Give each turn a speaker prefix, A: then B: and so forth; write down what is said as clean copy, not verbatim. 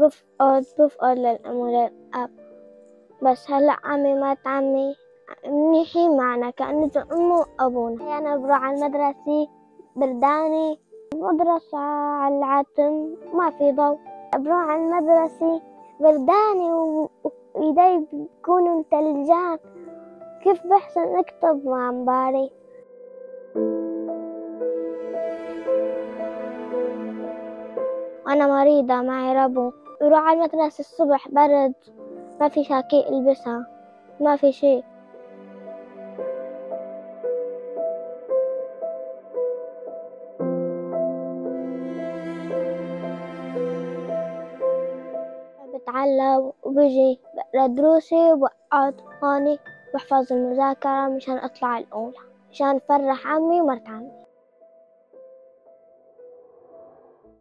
A: بفقد للأم وللأب. بس هلأ عمي مات عمي منيحين معنا كأنه أمه وأبونا. أنا بروح على المدرسة برداني، مدرسة على العتم ما في ضوء. بروح على المدرسة برداني وإيدي بيكونوا متلجان، كيف بحسن أكتب مع مباري. وأنا مريضة معي ربو، بروح على المدرسة الصبح برد، ما في شاكي ألبسها، ما في شيء. بتعلم وبجي بقرا دروسي وبقعد هوني بحفظ المذاكرة مشان أطلع الأولى، مشان أفرح عمي ومرت عمي.